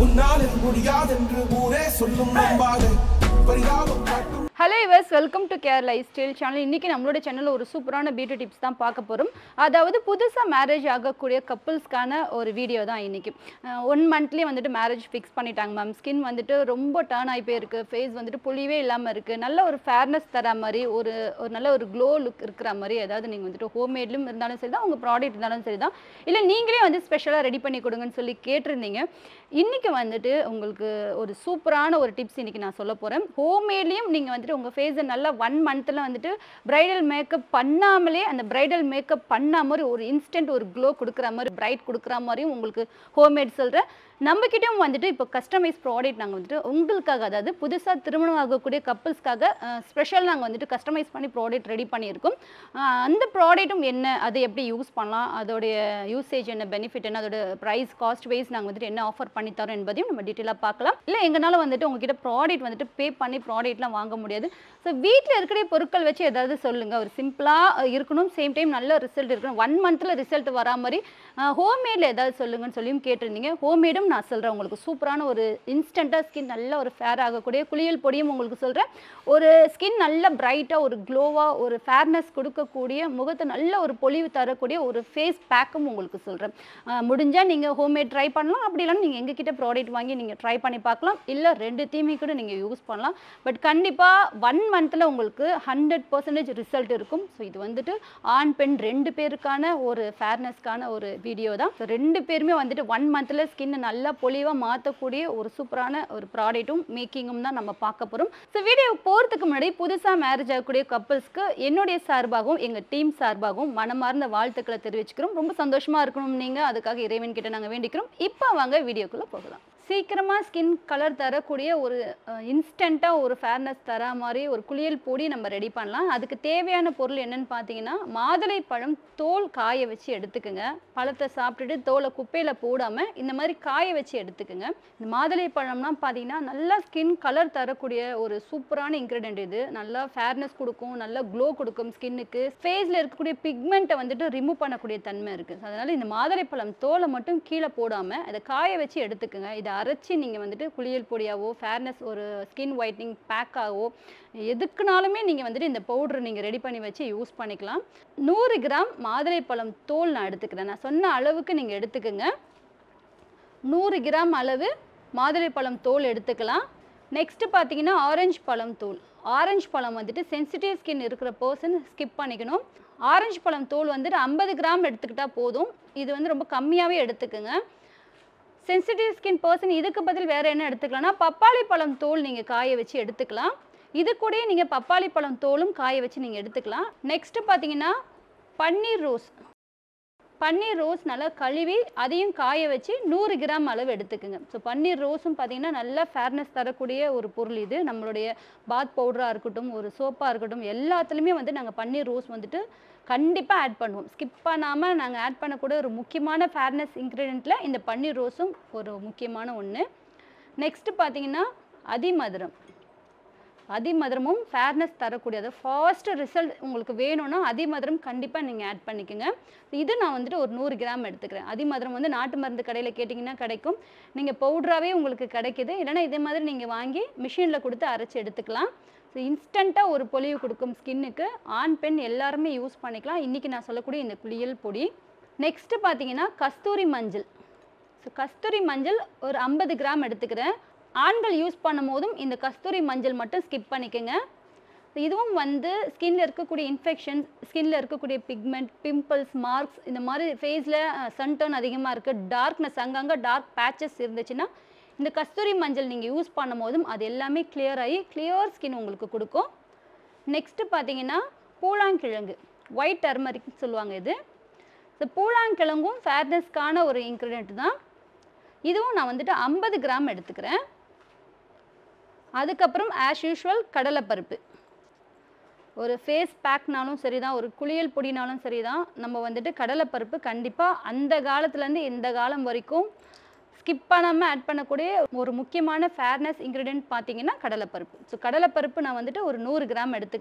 உன்னால் முடியாதென்று ஊரே சொல்லும் நம்பாதே பரிதாபம் காட்டும். Hello viewers, welcome to care lifestyle channel. இன்றைக்கி நம்மளோட சேனலில் ஒரு சூப்பரான பியூட்டி டிப்ஸ் தான் பார்க்க போகிறோம். அதாவது புதுசாக மேரேஜ் ஆகக்கூடிய கப்புள்ஸ்க்கான ஒரு வீடியோ தான் இன்றைக்கி. 1 மந்த்லேயே வந்துட்டு மேரேஜ் ஃபிக்ஸ் பண்ணிட்டாங்க மேம். ஸ்கின் வந்துட்டு ரொம்ப டர்ன் ஆகி போயிருக்கு, ஃபேஸ் வந்துட்டு புளிவே இல்லாமல் இருக்குது, நல்ல ஒரு ஃபேர்னஸ் தர மாதிரி ஒரு நல்ல ஒரு க்ளோ லுக் இருக்கிற மாதிரி ஏதாவது நீங்கள் வந்துட்டு ஹோம்மேட்லும் இருந்தாலும் சரி தான், உங்கள் ப்ராடக்ட் இருந்தாலும் சரி தான், இல்லை நீங்களே வந்து ஸ்பெஷலாக ரெடி பண்ணி கொடுங்கன்னு சொல்லி கேட்டிருந்தீங்க. இன்றைக்கி வந்துட்டு உங்களுக்கு ஒரு சூப்பரான ஒரு டிப்ஸ் இன்றைக்கி நான் சொல்ல போகிறேன். ஹோம்மேட்லேயும் நீங்கள் வந்துட்டு உங்கள் ஃபேஸை நல்லா 1 மந்தில் வந்துட்டு ப்ரைடல் மேக்கப் பண்ணாமலே அந்த ப்ரைடல் மேக்கப் பண்ண மாதிரி ஒரு இன்ஸ்டன்ட் ஒரு க்ளோ கொடுக்குற மாதிரி, பிரைட் கொடுக்குற மாதிரியும் உங்களுக்கு ஹோம்மேட் சொல்கிறேன். நம்மக்கிட்டையும் வந்துட்டு இப்போ கஸ்டமைஸ் ப்ராடக்ட் நாங்கள் வந்துட்டு உங்களுக்காக, அதாவது புதுசாக திருமணம் ஆகக்கூடிய கப்புள்ஸ்க்காக ஸ்பெஷல் நாங்கள் வந்துட்டு கஸ்டமைஸ் பண்ணி ப்ராடக்ட் ரெடி பண்ணியிருக்கோம். அந்த ப்ராடக்ட்டும் என்ன, அதை எப்படி யூஸ் பண்ணலாம், அதோடைய யூசேஜ் என்ன, பெனிஃபிட் என்ன, அதோட ப்ரைஸ் காஸ்ட் வைஸ் நாங்கள் வந்துட்டு என்ன ஆஃபர் பண்ணி தரோம் என்பதையும் நம்ம டீட்டெயிலாக பார்க்கலாம். இல்லை எங்களால் வந்துட்டு உங்ககிட்ட ப்ராடக்ட் வந்துட்டு பே பண்ணி ப்ராடக்ட்லாம் வாங்க முடியாது. ஸோ வீட்டில் இருக்கிற பொருட்கள் வச்சு ஏதாவது சொல்லுங்கள், ஒரு சிம்பிளாக இருக்கணும், சேம் டைம் நல்ல ரிசல்ட் இருக்கணும், 1 மந்தில் ரிசல்ட் வரா மாதிரி ஹோம்மேடில் ஏதாவது சொல்லுங்கன்னு சொல்லியும் கேட்டிருந்தீங்க. ஹோம்மேடும் நான் சொல்கிறேன் உங்களுக்கு சூப்பரான ஒரு இன்ஸ்டண்ட்டாக ஸ்கின் நல்ல ஒரு ஃபேர் ஆகக்கூடிய குளியல் பொடியும் உங்களுக்கு சொல்கிறேன். ஒரு ஸ்கின் நல்ல பிரைட்டாக ஒரு க்ளோவாக ஒரு ஃபேர்னஸ் கொடுக்கக்கூடிய, முகத்தை நல்ல ஒரு பொலிவு தரக்கூடிய ஒரு ஃபேஸ் பேக்கும் உங்களுக்கு சொல்கிறேன். முடிஞ்சால் நீங்கள் ஹோம்மேட் ட்ரை பண்ணலாம், அப்படி இல்லைன்னா நீங்கள் எங்ககிட்ட ப்ராடக்ட் வாங்கி நீங்கள் ட்ரை பண்ணி பார்க்கலாம், இல்லை 2 கூட நீங்கள் யூஸ் பண்ணலாம். பட் கண்டிப்பாக 1 மந்தில் உங்களுக்கு 100% ரிசல்ட் இருக்கும். ஸோ இது வந்துட்டு ஆண் பெண் 2 பேருக்கான ஒரு ஃபேர்னஸ்க்கான ஒரு வீடியோ தான். ஸோ 2 பேருமே வந்துட்டு 1 மந்தில் ஸ்கின்னை நல்லா பொலிவாக மாற்றக்கூடிய ஒரு சூப்பரான ஒரு ப்ராடக்ட்டும் மேக்கிங்கும் தான் நம்ம பார்க்க போகிறோம். ஸோ வீடியோ போகிறதுக்கு முன்னாடி புதுசாக மேரேஜ் ஆகக்கூடிய கப்புள்ஸ்க்கு என்னுடைய சார்பாகவும் எங்கள் டீம் சார்பாகவும் மனமார்ந்த வாழ்த்துக்களை தெரிவிச்சுக்கிறோம். ரொம்ப சந்தோஷமாக இருக்கணும் நீங்கள், அதுக்காக இறைவன் கிட்ட நாங்கள் வேண்டிக்கிறோம். இப்போ வாங்க வீடியோக்குள்ளே போகலாம். சீக்கிரமாக ஸ்கின் கலர் தரக்கூடிய ஒரு இன்ஸ்டண்ட்டாக ஒரு ஃபேர்னஸ் தர மாதிரி ஒரு குளியல் பொடி நம்ம ரெடி பண்ணலாம். அதுக்கு தேவையான பொருள் என்னென்னு பார்த்தீங்கன்னா, மாதுளை பழம் தோல் காய வச்சு எடுத்துக்கோங்க. பழத்தை சாப்பிட்டுட்டு தோலை குப்பையில் போடாமல் இந்த மாதிரி காய வச்சு எடுத்துக்கோங்க. இந்த மாதுளை பழம்லாம் பார்த்தீங்கன்னா நல்லா ஸ்கின் கலர் தரக்கூடிய ஒரு சூப்பரான இன்க்ரீடியன்ட். இது நல்லா ஃபேர்னஸ் கொடுக்கும், நல்லா க்ளோ கொடுக்கும் ஸ்கின்னுக்கு. ஃபேஸில் இருக்கக்கூடிய பிக்மெண்ட்டை வந்துட்டு ரிமூவ் பண்ணக்கூடிய தன்மை இருக்குது. அதனால் இந்த மாதுளை பழம் தோலை மட்டும் கீழே போடாமல் அதை காய வச்சு எடுத்துக்கோங்க. இதை அரைச்சி நீங்கள் வந்துட்டு குளியல் பொடியாவோ ஃபேர்னஸ் ஒரு ஸ்கின் ஒயிட்னிங் பேக்காவோ எதுக்குனாலுமே நீங்கள் வந்துட்டு இந்த பவுடர் நீங்கள் ரெடி பண்ணி வச்சு யூஸ் பண்ணிக்கலாம். 100 கிராம் மாதுளைப்பழம் தோல் நான் எடுத்துக்கிறேன். நான் சொன்ன அளவுக்கு நீங்கள் எடுத்துக்கோங்க. 100 கிராம் அளவு மாதுளைப்பழம் தோல் எடுத்துக்கலாம். நெக்ஸ்ட்டு பார்த்தீங்கன்னா ஆரஞ்சு பழம் தோல். ஆரஞ்சு பழம் வந்துட்டு சென்சிட்டிவ் ஸ்கின் இருக்கிற பர்சன் ஸ்கிப் பண்ணிக்கணும். ஆரஞ்சு பழம் தோல் வந்துட்டு 50 கிராம் எடுத்துக்கிட்டால் போதும். இது வந்து ரொம்ப கம்மியாகவே எடுத்துக்கோங்க. சென்சிட்டிவ் ஸ்கின் பர்சன் இதுக்கு பதில் வேறு என்ன எடுத்துக்கலாம்னா பப்பாளி பழம் தோல் நீங்கள் காய வச்சு எடுத்துக்கலாம். இது கூட நீங்கள் பப்பாளி பழம் தோலும் காய வச்சு நீங்கள் எடுத்துக்கலாம். நெக்ஸ்ட்டு பார்த்தீங்கன்னா பன்னீர் ரோஸ். பன்னீர் ரோஸ் நல்லா கழுவி அதையும் காய வச்சு 100 கிராம் அளவு எடுத்துக்கோங்க. ஸோ பன்னீர் ரோஸும் பார்த்தீங்கன்னா நல்லா ஃபேர்னஸ் தரக்கூடிய ஒரு பொருள். இது நம்மளுடைய பாத் பவுடராக இருக்கட்டும், ஒரு சோப்பாக இருக்கட்டும், எல்லாத்துலேயுமே வந்து நாங்கள் பன்னீர் ரோஸ் வந்துட்டு கண்டிப்பாக ஆட் பண்ணுவோம். ஸ்கிப் பண்ணாமல் நாங்கள் ஆட் பண்ணக்கூடிய ஒரு முக்கியமான ஃபேர்னஸ் இன்க்ரீடியண்ட்டில் இந்த பன்னீர் ரோஸும் ஒரு முக்கியமான ஒன்று. நெக்ஸ்ட்டு பார்த்தீங்கன்னா அதிமதுரம். அதிமதுரமும் ஃபேர்னஸ் தரக்கூடியது. ஃபாஸ்ட்டு ரிசல்ட் உங்களுக்கு வேணும்னா அதிமதுரம் கண்டிப்பாக நீங்கள் ஆட் பண்ணிக்கோங்க. இது நான் வந்துட்டு ஒரு 100 கிராம் எடுத்துக்கிறேன். அதிமதுரம் வந்து நாட்டு மருந்து கடையில் கேட்டிங்கன்னா கிடைக்கும், நீங்கள் பவுட்ராகவே உங்களுக்கு கிடைக்கிது. இல்லைனா இதே மாதிரி நீங்கள் வாங்கி மிஷினில் கொடுத்து அரைச்சி எடுத்துக்கலாம். ஸோ இன்ஸ்டண்ட்டாக ஒரு பொலிவு கொடுக்கும் ஸ்கின்னுக்கு. ஆண் பெண் எல்லாருமே யூஸ் பண்ணிக்கலாம் இன்றைக்கி நான் சொல்லக்கூடிய இந்த குளியல் பொடி. நெக்ஸ்ட்டு பார்த்தீங்கன்னா கஸ்தூரி மஞ்சள். ஸோ கஸ்தூரி மஞ்சள் ஒரு 50 கிராம் எடுத்துக்கிறேன். ஆண்கள் யூஸ் பண்ணும் போதும் இந்த கஸ்தூரி மஞ்சள் மட்டும் ஸ்கிப் பண்ணிக்கோங்க. இதுவும் வந்து ஸ்கின்ல இருக்கக்கூடிய இன்ஃபெக்ஷன்ஸ், ஸ்கின்ல இருக்கக்கூடிய பிக்மெண்ட், பிம்பிள்ஸ், மார்க்ஸ், இந்த மாதிரி ஃபேஸில் சன்டர்ன் அதிகமாக இருக்குது, டார்க்னஸ் அங்கங்கே டார்க் பேச்சஸ் இருந்துச்சுன்னா இந்த கஸ்தூரி மஞ்சள் நீங்கள் யூஸ் பண்ணும் போதும் அது எல்லாமே கிளியர் ஆகி கிளியர் ஸ்கின் உங்களுக்கு கொடுக்கும். நெக்ஸ்ட்டு பார்த்தீங்கன்னா பூலாங்கிழங்கு, ஒயிட் டர்மரிக் சொல்லுவாங்க இது. ஸோ பூலாங்கிழங்கும் ஃபேர்னஸ்க்கான ஒரு இன்க்ரீடியன்ட் தான். இதுவும் நான் வந்துட்டு 50 கிராம் எடுத்துக்கிறேன். அதுக்கப்புறம் ஆஸ் யூஷுவல் கடலைப்பருப்பு. ஒரு ஃபேஸ் பேக்னாலும் சரி தான், ஒரு குளியல் பொடினாலும் சரி தான், நம்ம வந்துட்டு கடலைப்பருப்பு கண்டிப்பாக அந்த காலத்துலேருந்து இந்த காலம் வரைக்கும் ஸ்கிப் பண்ணாமல் ஆட் பண்ணக்கூடிய ஒரு முக்கியமான ஃபேர்னஸ் இன்க்ரீடியன்ட் பார்த்தீங்கன்னா கடலைப்பருப்பு. ஸோ கடலைப்பருப்பு நான் வந்துட்டு ஒரு 100 கிராம் எடுத்துக்கிறேன்.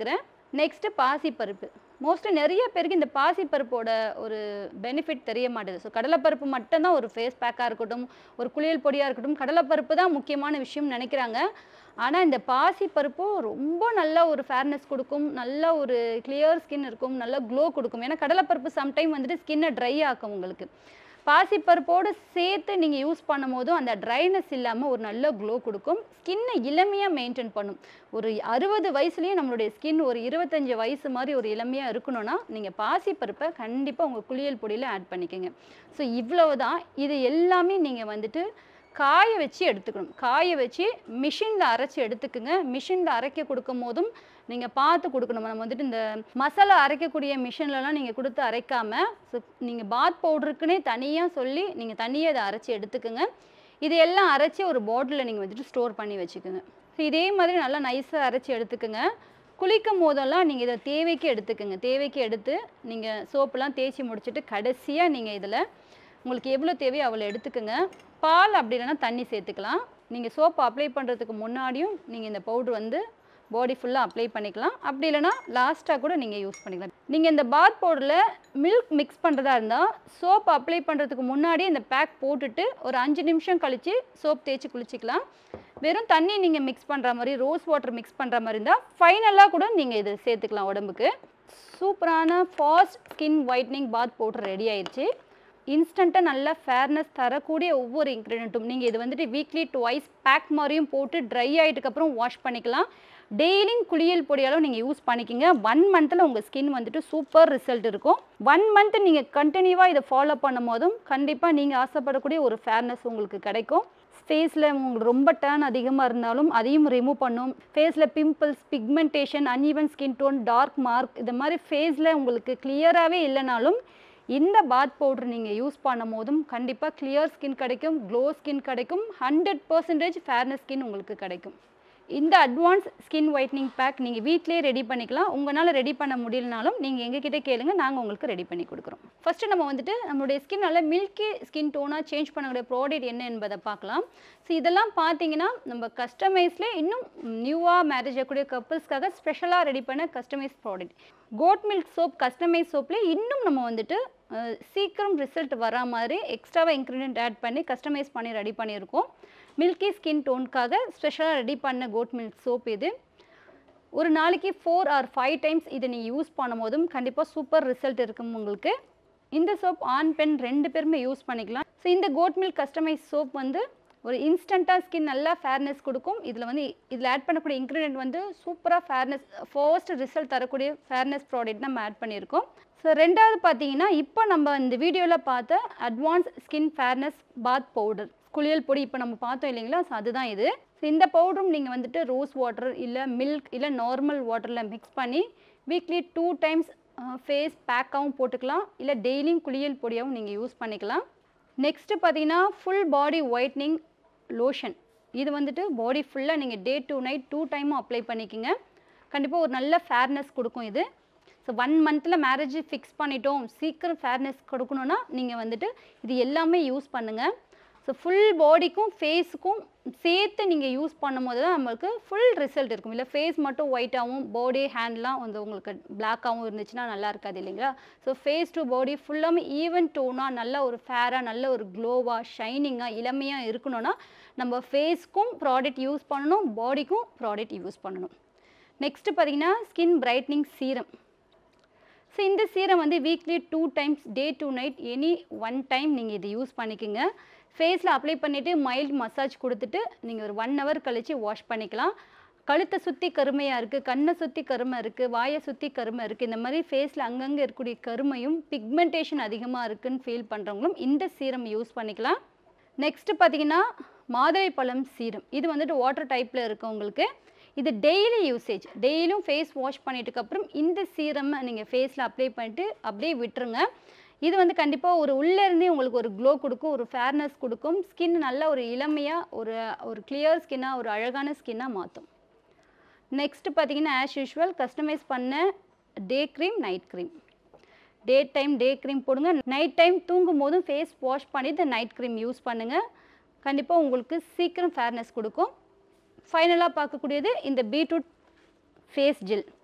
நெக்ஸ்ட்டு பாசிப்பருப்பு. மோஸ்ட்லி நிறைய பேருக்கு இந்த பாசிப்பருப்போட ஒரு பெனிஃபிட் தெரிய மாட்டேது. ஸோ கடலைப்பருப்பு மட்டும் தான் ஒரு ஃபேஸ் பேக்காக இருக்கட்டும், ஒரு குளியல் பொடியாக இருக்கட்டும், கடலைப்பருப்பு தான் முக்கியமான விஷயம்னு நினைக்கிறாங்க. ஆனால் இந்த பாசிப்பருப்பு ரொம்ப நல்ல ஒரு ஃபேர்னஸ் கொடுக்கும், நல்ல ஒரு கிளியர் ஸ்கின் இருக்கும், நல்ல க்ளோ கொடுக்கும். ஏன்னா கடலைப்பருப்பு சம்டைம் வந்துட்டு ஸ்கின்னை ட்ரை ஆக்கும் உங்களுக்கு. பாசிப்பருப்போடு சேர்த்து நீங்கள் யூஸ் பண்ணும் போதும் அந்த ட்ரைனஸ் இல்லாமல் ஒரு நல்ல க்ளோ கொடுக்கும், ஸ்கின்னை இளமையாக மெயின்டைன் பண்ணும். ஒரு 60 வயசுலேயும் நம்மளுடைய ஸ்கின் ஒரு 25 வயசு மாதிரி ஒரு இளமையாக இருக்கணும்னா நீங்கள் பாசிப்பருப்பை கண்டிப்பாக உங்கள் குளியல் பொடியில் ஆட் பண்ணிக்கோங்க. ஸோ இவ்வளவு தான். இது எல்லாமே நீங்கள் வந்துட்டு காய வச்சு எடுத்துக்கணும். காய வச்சு மிஷினில் அரைச்சி எடுத்துக்குங்க. மிஷினில் அரைக்க கொடுக்கும் போதும் நீங்கள் பார்த்து கொடுக்கணும். நம்ம வந்துட்டு இந்த மசாலா அரைக்கக்கூடிய மிஷின்லலாம் நீங்கள் கொடுத்து அரைக்காமல் நீங்கள் பாத் பவுடருக்குன்னே தனியாக சொல்லி நீங்கள் தனியாக இதை அரைச்சி எடுத்துக்குங்க. இது எல்லாம் அரைச்சி ஒரு பாட்டிலில் நீங்கள் வந்துட்டு ஸ்டோர் பண்ணி வச்சுக்கோங்க. ஸோ இதே மாதிரி நல்லா நைஸாக அரைச்சி எடுத்துக்குங்க. குளிக்கும் போதெல்லாம் நீங்கள் இதை தேவைக்கு எடுத்துக்குங்க. தேவைக்கு எடுத்து நீங்கள் சோப்பெல்லாம் தேய்ச்சி முடிச்சுட்டு கடைசியாக நீங்கள் இதில் உங்களுக்கு எவ்வளோ தேவையோ அவ்வளோ எடுத்துக்குங்க. பால் அப்படி இல்லைன்னா தண்ணி சேர்த்துக்கலாம். நீங்கள் சோப்பு அப்ளை பண்ணுறதுக்கு முன்னாடியும் நீங்கள் இந்த பவுட்ரு வந்து பாடி ஃபுல்லாக அப்ளை பண்ணிக்கலாம். அப்படி இல்லைனா லாஸ்ட்டாக கூட நீங்கள் யூஸ் பண்ணிக்கலாம். நீங்கள் இந்த பாத் பவுடரில் மில்க் மிக்ஸ் பண்ணுறதா இருந்தால் சோப் அப்ளை பண்ணுறதுக்கு முன்னாடி இந்த பேக் போட்டுட்டு ஒரு 5 நிமிஷம் கழித்து சோப் தேய்ச்சி குளிச்சிக்கலாம். வெறும் தண்ணி நீங்கள் மிக்ஸ் பண்ணுற மாதிரி, ரோஸ் வாட்டர் மிக்ஸ் பண்ணுற மாதிரி இருந்தால் ஃபைனலாக கூட நீங்கள் இதை சேர்த்துக்கலாம் உடம்புக்கு. சூப்பரான fast skin whitening bath powder ready ஆயிடுச்சு. இன்ஸ்டண்ட்டாக நல்ல ஃபேர்னஸ் தரக்கூடிய ஒவ்வொரு இன்க்ரீடியண்ட்டும் நீங்கள் இது வந்துட்டு வீக்லி ட்வைஸ் பேக் மாதிரியும் போட்டு ட்ரை ஆகிட்டுக்கப்புறம் வாஷ் பண்ணிக்கலாம். டெய்லியும் குளியல் பொடியாலும் நீங்கள் யூஸ் பண்ணிக்கிங்க. 1 மந்தில் உங்கள் ஸ்கின் வந்துட்டு சூப்பர் ரிசல்ட் இருக்கும். 1 மந்த் நீங்கள் கண்டினியூவாக இதை ஃபாலோ பண்ணும் போதும் கண்டிப்பாக நீங்கள் ஆசைப்படக்கூடிய ஒரு ஃபேர்னஸ் உங்களுக்கு கிடைக்கும். ஃபேஸில் உங்களுக்கு ரொம்ப டேர்ன் அதிகமாக இருந்தாலும் அதையும் ரிமூவ் பண்ணும். ஃபேஸில் pimples, pigmentation, uneven skin tone, dark mark இது மாதிரி ஃபேஸில் உங்களுக்கு கிளியராகவே இல்லைனாலும் இந்த பாத் பவுடர் நீங்கள் யூஸ் பண்ணும் போதும் கண்டிப்பாக கிளியர் ஸ்கின் கிடைக்கும், க்ளோ ஸ்கின் கிடைக்கும், 100% ஃபேர்னஸ் ஸ்கின் உங்களுக்கு கிடைக்கும். இந்த அட்வான்ஸ் ஸ்கின் ஒயிட்னிங் பேக் நீங்கள் வீட்டிலேயே ரெடி பண்ணிக்கலாம். உங்களால் ரெடி பண்ண முடியலனாலும் நீங்கள் எங்ககிட்ட கேளுங்க, நாங்கள் உங்களுக்கு ரெடி பண்ணி கொடுக்குறோம். ஃபஸ்ட்டு நம்ம வந்துட்டு நம்மளுடைய ஸ்கின் நல்லா மில்கி ஸ்கின் டோனாக சேஞ்ச் பண்ணக்கூடிய ப்ராடக்ட் என்ன என்பதை பார்க்கலாம். ஸோ இதெல்லாம் பார்த்தீங்கன்னா நம்ம கஸ்டமைஸ்லேயே இன்னும் நியூவாக மேரேஜ் ஆகக்கூடிய கப்புள்ஸ்க்காக ஸ்பெஷலாக ரெடி பண்ண customise product. Goat milk soap customise சோப்லேயே இன்னும் நம்ம வந்துட்டு சீக்கிரம் ரிசல்ட் வரா மாதிரி எக்ஸ்ட்ராவாக இன்க்ரீடியன்ட் ஆட் பண்ணி கஸ்டமைஸ் பண்ணி ரெடி பண்ணியிருக்கோம். மில்கி ஸ்கின் டோனுக்காக ஸ்பெஷலாக ரெடி பண்ண கோட் மில்க் சோப் இது. ஒரு நாளைக்கு 4 or 5 டைம்ஸ் இதை நீங்கள் யூஸ் பண்ணும் போதும் கண்டிப்பாக சூப்பர் ரிசல்ட் இருக்கும் உங்களுக்கு. இந்த சோப் ஆண் பெண் 2 பேருமே யூஸ் பண்ணிக்கலாம். ஸோ இந்த கோட் மில்க் கஸ்டமைஸ் சோப் வந்து ஒரு இன்ஸ்டண்ட்டாக ஸ்கின் நல்லா ஃபேர்னஸ் கொடுக்கும். இதில் ஆட் பண்ணக்கூடிய இன்க்ரீடியன்ட் வந்து சூப்பராக ஃபேர்னஸ் ஃபர்ஸ்ட் ரிசல்ட் தரக்கூடிய ஃபேர்னஸ் ப்ராடக்ட் நம்ம ஆட் பண்ணியிருக்கோம். ஸோ ரெண்டாவது பார்த்தீங்கன்னா இப்போ நம்ம இந்த வீடியோவில் பார்த்த advance skin fairness bath powder குளியல் பொடி இப்போ நம்ம பார்த்தோம் இல்லைங்களா, ஸோ அதுதான் இது. ஸோ இந்த பவுடரும் நீங்கள் வந்துட்டு ரோஸ் வாட்டர் இல்லை மில்க் இல்லை நார்மல் வாட்டரில் மிக்ஸ் பண்ணி வீக்லி 2 டைம்ஸ் ஃபேஸ் பேக்காகவும் போட்டுக்கலாம், இல்லை டெய்லியும் குளியல் பொடியாகவும் நீங்கள் யூஸ் பண்ணிக்கலாம். நெக்ஸ்ட்டு பார்த்தீங்கன்னா ஃபுல் பாடி ஒயிட்னிங் லோஷன். இது வந்துட்டு பாடி ஃபுல்லாக நீங்கள் டே டு நைட் 2 டைமும் அப்ளை பண்ணிக்கோங்க. கண்டிப்பாக ஒரு நல்ல ஃபேர்னஸ் கொடுக்கும் இது. ஸோ 1 மந்தில் மேரேஜ் ஃபிக்ஸ் பண்ணிட்டோம், சீக்கிரம் ஃபேர்னஸ் கொடுக்கணுன்னா நீங்கள் வந்துட்டு இது எல்லாமே யூஸ் பண்ணுங்கள். ஸோ ஃபுல் பாடிக்கும் ஃபேஸுக்கும் சேர்த்து நீங்கள் யூஸ் பண்ணும் போது தான் நம்மளுக்கு ஃபுல் ரிசல்ட் இருக்கும். இல்லை ஃபேஸ் மட்டும் ஒயிட்டாகவும் பாடி ஹேண்ட்லாம் வந்து உங்களுக்கு பிளாக்காகவும் இருந்துச்சுன்னா நல்லா இருக்காது இல்லைங்களா. ஸோ ஃபேஸ் டு பாடி ஃபுல்லாமே ஈவன் டோனாக நல்ல ஒரு ஃபேராக நல்ல ஒரு க்ளோவாக ஷைனிங்காக இளமையாக இருக்கணும்னா நம்ம ஃபேஸ்க்கும் ப்ராடக்ட் யூஸ் பண்ணணும், பாடிக்கும் ப்ராடக்ட் யூஸ் பண்ணணும். நெக்ஸ்ட்டு பார்த்தீங்கன்னா ஸ்கின் பிரைட்னிங் சீரம். ஸோ இந்த சீரம் வந்து weekly 2 times day to night any 1 time நீங்கள் இது யூஸ் பண்ணிக்கோங்க. ஃபேஸில் அப்ளை பண்ணிவிட்டு மைல்டு மசாஜ் கொடுத்துட்டு நீங்கள் ஒரு 1 hour கழித்து வாஷ் பண்ணிக்கலாம். கழுத்தை சுற்றி கருமையாக இருக்குது, கண்ணை சுற்றி கருமை இருக்குது, வாயை சுற்றி கருமை இருக்குது, இந்த மாதிரி ஃபேஸில் அங்கங்கே இருக்கக்கூடிய கருமையும் பிக்மெண்டேஷன் அதிகமாக இருக்குதுன்னு ஃபீல் பண்ணுறவங்களும் இந்த சீரம் யூஸ் பண்ணிக்கலாம். நெக்ஸ்ட்டு பார்த்தீங்கன்னா மாதுளை பழம் சீரம். இது வந்துட்டு வாட்டர் டைப்பில் இருக்குது உங்களுக்கு. இது டெய்லி யூசேஜ், டெய்லியும் ஃபேஸ் வாஷ் பண்ணிட்டுக்கப்புறம் இந்த சீரம் நீங்கள் ஃபேஸில் அப்ளை பண்ணிட்டு அப்படியே விட்டுருங்க. இது வந்து கண்டிப்பாக ஒரு உள்ளேருந்தே உங்களுக்கு ஒரு க்ளோ கொடுக்கும், ஒரு ஃபேர்னஸ் கொடுக்கும், ஸ்கின் நல்ல ஒரு இளமையாக ஒரு கிளியர் ஸ்கின்னாக ஒரு அழகான ஸ்கின்னாக மாற்றும். நெக்ஸ்ட்டு பார்த்தீங்கன்னா ஆஸ் யூஷுவல் கஸ்டமைஸ் பண்ண day cream night cream. Day cream போடுங்க, நைட் டைம் தூங்கும் போதும் ஃபேஸ் வாஷ் பண்ணிவிட்டு நைட் க்ரீம் யூஸ் பண்ணுங்கள். கண்டிப்பாக உங்களுக்கு சீக்கிரம் ஃபேர்னஸ் கொடுக்கும். ஃபைனலாக பார்க்கக்கூடியது இந்த beetroot face gel.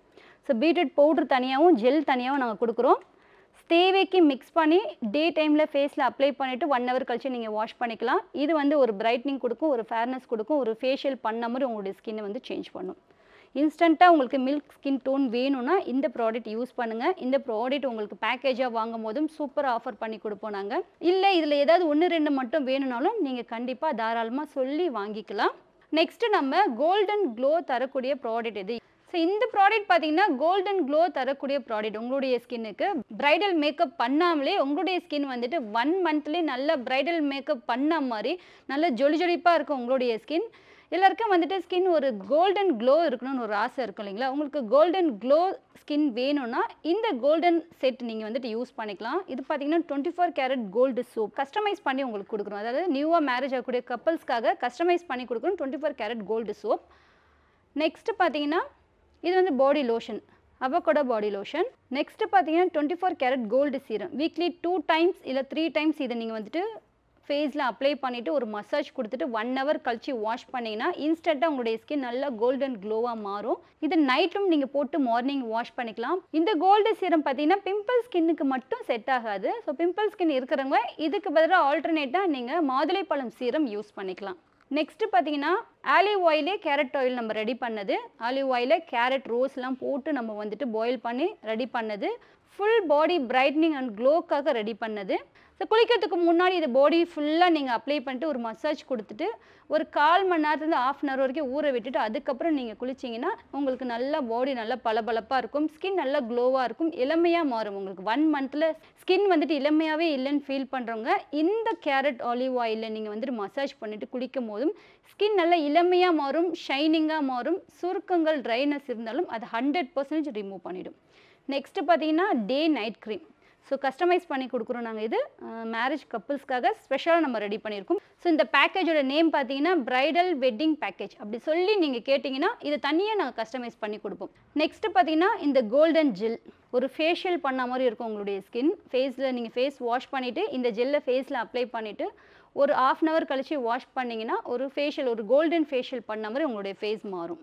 So beetroot powder தனியாகவும் ஜெல் தனியாகவும் நாங்கள் கொடுக்குறோம். தேவைக்கு மிக்ஸ் பண்ணி டே டைமில் ஃபேஸில் அப்ளை பண்ணிவிட்டு 1 hour கழிச்சு நீங்கள் வாஷ் பண்ணிக்கலாம். இது வந்து ஒரு பிரைட்னிங் கொடுக்கும், ஒரு ஃபேர்னஸ் கொடுக்கும், ஒரு ஃபேஷியல் பண்ண மாதிரி உங்களுடைய ஸ்கின்னை வந்து சேஞ்ச் பண்ணும். இன்ஸ்டண்ட்டாக உங்களுக்கு மில்க் ஸ்கின் டோன் வேணும்னா இந்த ப்ராடக்ட் யூஸ் பண்ணுங்கள். இந்த ப்ராடக்ட் உங்களுக்கு பேக்கேஜாக வாங்கும் போதும் சூப்பராக ஆஃபர் பண்ணி கொடுப்போம் நாங்கள். இல்லை இதில் ஏதாவது 1-2 மட்டும் வேணும்னாலும் நீங்கள் கண்டிப்பாக தாராளமாக சொல்லி வாங்கிக்கலாம். நெக்ஸ்ட்டு நம்ம கோல்டன் க்ளோ தரக்கூடிய ப்ராடக்ட் இது. ஸோ இந்த ப்ராடக்ட் பார்த்தீங்கன்னா கோல்டன் க்ளோ தரக்கூடிய ப்ராடக்ட். உங்களுடைய ஸ்கின்னுக்கு பிரைடல் மேக்கப் பண்ணாமலே உங்களுடைய ஸ்கின் வந்துட்டு 1 monthலேயே நல்ல பிரைடல் மேக்கப் பண்ண மாதிரி நல்ல ஜொலிப்பாக இருக்கும் உங்களுடைய ஸ்கின். எல்லாருக்கும் வந்துட்டு ஸ்கின் ஒரு கோல்டன் க்ளோ இருக்கணும்னு ஒரு ஆசை இருக்கும் இல்லைங்களா? உங்களுக்கு கோல்டன் க்ளோ ஸ்கின் வேணும்னா இந்த கோல்டன் செட் நீங்கள் வந்துட்டு யூஸ் பண்ணிக்கலாம். இது பார்த்தீங்கன்னா 24 கேரட் கோல்டு சோப் கஸ்டமைஸ் பண்ணி உங்களுக்கு கொடுக்குறோம். அதாவது நியூவாக மேரேஜ் ஆகக்கூடிய கப்பல்ஸ்க்காக கஸ்டமைஸ் பண்ணி கொடுக்குறோம் 24 கேரட் கோல்டு சோப். நெக்ஸ்ட்டு பார்த்தீங்கன்னா இது வந்து body lotion, avocado body lotion. Next பார்த்தீங்கன்னா 24 carat gold serum. Weekly 2 times இல்லை 3 times இதை நீங்கள் வந்துட்டு ஃபேஸில் அப்ளை பண்ணிவிட்டு ஒரு மசாஜ் கொடுத்துட்டு 1 hour கழிச்சு வாஷ் பண்ணிங்கன்னா இன்ஸ்டண்ட்டாக உங்களுடைய ஸ்கின் நல்லா கோல்டன் க்ளோவாக மாறும். இது நைட்டும் நீங்கள் போட்டு மார்னிங் வாஷ் பண்ணிக்கலாம். இந்த கோல்டு சீரம் பார்த்தீங்கன்னா பிம்பிள் ஸ்கின்னுக்கு மட்டும் செட் ஆகாது. ஸோ பிம்பிள் ஸ்கின் இருக்கிறவங்க இதுக்கு பதிலாக ஆல்டர்னேட்டாக நீங்கள் மாதுளைப்பழம் சீரம் யூஸ் பண்ணிக்கலாம். நெக்ஸ்ட்டு பார்த்தீங்கன்னா ஆலிவ் ஆயிலே கேரட் ஆயில் நம்ம ரெடி பண்ணது. ஆலிவ் ஆயிலே கேரட் ரோஸ்லாம் போட்டு நம்ம வந்துட்டு பாயில் பண்ணி ரெடி பண்ணது. ஃபுல் பாடி பிரைட்னிங் அண்ட் க்ளோக்காக ரெடி பண்ணது. ஸோ குளிக்கிறதுக்கு முன்னாடி இது பாடி ஃபுல்லாக நீங்கள் அப்ளை பண்ணிட்டு ஒரு மசாஜ் கொடுத்துட்டு ஒரு 1/4 மணி நேரத்துலேருந்து 1/2 hour வரைக்கும் ஊற விட்டுட்டு அதுக்கப்புறம் நீங்கள் குளிச்சிங்கன்னா உங்களுக்கு நல்லா பாடி நல்லா பளபளப்பாக இருக்கும், ஸ்கின் நல்லா க்ளோவாக இருக்கும், இளமையாக மாறும். உங்களுக்கு 1 monthல ஸ்கின் வந்துட்டு இளமையாகவே இல்லைன்னு ஃபீல் பண்ணுறவங்க இந்த கேரட் ஆலிவ் ஆயிலில் நீங்கள் வந்துட்டு மசாஜ் பண்ணிவிட்டு குளிக்கும் போதும் ஸ்கின் நல்லா இளமையாக மாறும், ஷைனிங்காக மாறும். சுருக்கங்கள் ட்ரைனஸ் இருந்தாலும் அது 100% ரிமூவ் பண்ணிவிடும். நெக்ஸ்ட்டு பார்த்தீங்கன்னா day night cream. So customise பண்ணி கொடுக்குறோம் நாங்கள். இது மேரேஜ் கப்புள்ஸ்க்காக ஸ்பெஷலாக நம்ம ரெடி பண்ணியிருக்கோம். ஸோ இந்த பேக்கேஜோட நேம் பார்த்தீங்கன்னா பிரைடல் வெட்டிங் பேக்கேஜ் அப்படி சொல்லி நீங்கள் கேட்டிங்கன்னா இது தனியாக நாங்கள் கஸ்டமைஸ் பண்ணி கொடுப்போம். நெக்ஸ்ட்டு பார்த்தீங்கன்னா இந்த கோல்டன் ஜெல் ஒரு ஃபேஷியல் பண்ண மாதிரி இருக்கும் உங்களுடைய ஸ்கின். ஃபேஸில் நீங்கள் ஃபேஸ் வாஷ் பண்ணிவிட்டு இந்த ஜெல்லை ஃபேஸில் அப்ளை பண்ணிவிட்டு ஒரு 1/2 hour கழிச்சு வாஷ் பண்ணிங்கன்னா ஒரு ஃபேஷியல் ஒரு கோல்டன் ஃபேஷியல் பண்ண மாதிரி உங்களுடைய ஃபேஸ் மாறும்.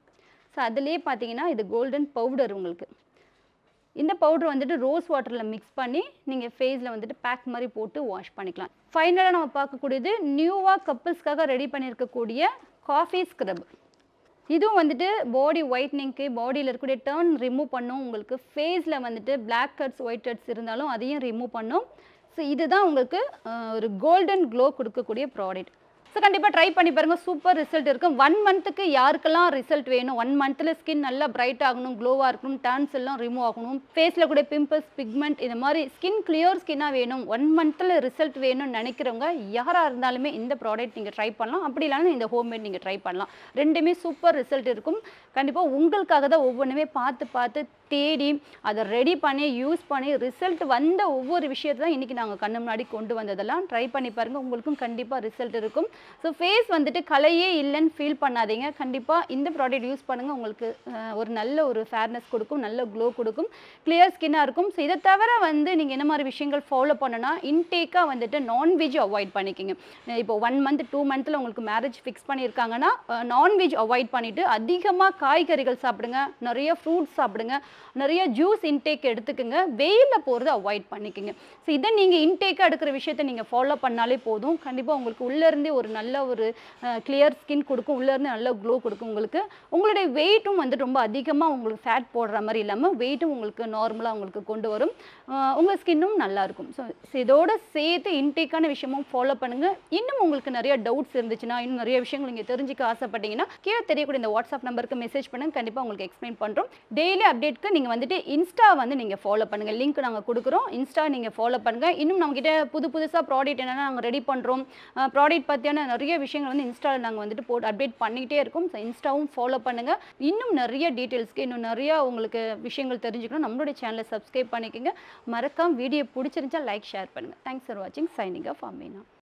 ஸோ அதுலேயே பார்த்தீங்கன்னா இது கோல்டன் பவுடர். உங்களுக்கு இந்த பவுடர் வந்துட்டு ரோஸ் வாட்டரில் மிக்ஸ் பண்ணி நீங்கள் ஃபேஸில் வந்துட்டு பேக் மாதிரி போட்டு வாஷ் பண்ணிக்கலாம். ஃபைனலாக நம்ம பார்க்கக்கூடியது நியூவாக கப்புள்ஸ்க்காக ரெடி பண்ணியிருக்கக்கூடிய காஃபி ஸ்க்ரப். இதுவும் வந்துட்டு பாடி ஒயிட்னிங்க்கு பாடியில் இருக்கக்கூடிய டர்ன் ரிமூவ் பண்ணும். உங்களுக்கு ஃபேஸில் வந்துட்டு பிளாக் ஹெட்ஸ் ஒயிட் ஹெட்ஸ் இருந்தாலும் அதையும் ரிமூவ் பண்ணும். ஸோ இதுதான் உங்களுக்கு ஒரு கோல்டன் க்ளோ கொடுக்கக்கூடிய ப்ராடக்ட். ஸோ கண்டிப்பாக ட்ரை பண்ணி பாருங்கள், சூப்பர் ரிசல்ட் இருக்கும். 1 monthக்கு யாருக்கெல்லாம் ரிசல்ட் வேணும், 1 monthல ஸ்கின் நல்லா பிரைட் ஆகணும், க்ளோவாக இருக்கணும், டர்ன்ஸ் எல்லாம் ரிமூவ் ஆகணும், ஃபேஸில் கூட பிம்பிள்ஸ் பிக்மெண்ட் இந்த மாதிரி ஸ்கின் கிளியர் ஸ்கின்னாக வேணும், 1 monthல ரிசல்ட் வேணும்னு நினைக்கிறவங்க யாராக இருந்தாலுமே இந்த ப்ராடக்ட் நீங்கள் ட்ரை பண்ணலாம். அப்படி இல்லைன்னா இந்த ஹோம்மேட் நீங்கள் ட்ரை பண்ணலாம். ரெண்டுமே சூப்பர் ரிசல்ட் இருக்கும். கண்டிப்பாக உங்களுக்காக தான் ஒவ்வொன்றுமே பார்த்து தேடி அதை ரெடி பண்ணி யூஸ் பண்ணி ரிசல்ட் வந்த ஒவ்வொரு விஷயத்தை தான் இன்றைக்கி நாங்கள் கண்ணு முன்னாடி கொண்டு வந்ததெல்லாம் ட்ரை பண்ணி பாருங்கள், உங்களுக்கும் கண்டிப்பாக ரிசல்ட் இருக்கும். ஸோ ஃபேஸ் வந்துட்டு கலையே இல்லைன்னு ஃபீல் பண்ணாதீங்க. கண்டிப்பாக இந்த ப்ராடக்ட் யூஸ் பண்ணுங்கள். உங்களுக்கு ஒரு நல்ல ஒரு ஃபேர்னஸ் கொடுக்கும், நல்ல க்ளோ கொடுக்கும், கிளியர் ஸ்கின்னாக இருக்கும். ஸோ இதை தவிர வந்து நீங்கள் என்ன மாதிரி விஷயங்கள் ஃபாலோ பண்ணனா இன்டேக்காக வந்துட்டு நான்வெஜ் அவாய்ட் பண்ணிக்கிங்க. இப்போ 1 month 2 monthல உங்களுக்கு மேரேஜ் ஃபிக்ஸ் பண்ணியிருக்காங்கன்னா நான்வெஜ் அவாய்ட் பண்ணிவிட்டு அதிகமாக காய்கறிகள் சாப்பிடுங்க, நிறைய ஃப்ரூட்ஸ் சாப்பிடுங்க, நிறைய ஜூஸ் இன்டேக் எடுத்துக்கோங்க, வெயிலில் போகிறது அவாய்ட் பண்ணிக்கோங்க. ஸோ இதை நீங்கள் இன்டேக்காக எடுக்கிற விஷயத்தை நீங்கள் ஃபாலோ பண்ணாலே போதும். கண்டிப்பாக உங்களுக்கு உள்ளேருந்தே ஒரு நல்ல ஒரு கிளியர் ஸ்கின் கொடுக்கும், உள்ளேருந்து நல்ல க்ளோ கொடுக்கும். உங்களுக்கு உங்களுடைய வெயிட்டும் வந்து ரொம்ப அதிகமாக உங்களுக்கு ஃபேட் போடுற மாதிரி இல்லாமல் வெயிட்டும் உங்களுக்கு நார்மலாக உங்களுக்கு கொண்டு வரும், உங்கள் ஸ்கின்னும் நல்லாயிருக்கும். ஸோ இதோட சேர்த்து இன்டேக்கான விஷயமும் ஃபாலோ பண்ணுங்கள். இன்னும் உங்களுக்கு நிறைய டவுட்ஸ் இருந்துச்சுன்னா, இன்னும் நிறைய விஷயங்கள் நீங்கள் தெரிஞ்சுக்க ஆசைப்பட்டீங்கன்னா கீழே தெரியக்கூடிய இந்த வாட்ஸ்அப் நம்பருக்கு மெசேஜ் பண்ணுங்கள், கண்டிப்பாக உங்களுக்கு எக்ஸ்பிளைன் பண்ணுறோம். டெய்லி அப்டேட்க்கு நீங்கள் வந்துட்டு இன்ஸ்டா வந்து நீங்கள் ஃபாலோ பண்ணுங்கள், லிங்க் நாங்கள் கொடுக்குறோம், இன்ஸ்டா நீங்கள் ஃபாலோ பண்ணுங்கள். இன்னும் நம்மகிட்ட புதுசாக ப்ராடக்ட் என்னென்னா நாங்கள் ரெடி பண்ணுறோம், ப்ராடக்ட் பற்றியான நிறைய விஷயங்கள் வந்து இன்ஸ்டாவில் நாங்கள் வந்துட்டு போட்டு அப்டேட் பண்ணிகிட்டே இருக்கோம். ஸோ இன்ஸ்டாவும் ஃபாலோ பண்ணுங்கள். இன்னும் நிறைய டீட்டெயில்ஸ்க்கு இன்னும் நிறையா உங்களுக்கு விஷயங்கள் தெரிஞ்சுக்கணும், நம்மளுடைய சேனலை சப்ஸ்கிரைப் பண்ணிக்கோங்க. மறக்காம வீடியோ பிடிச்சிருந்துச்சா லைக் ஷேர் பண்ணுங்கள். தேங்க்ஸ் ஃபார் வாட்சிங். Signing off Amina.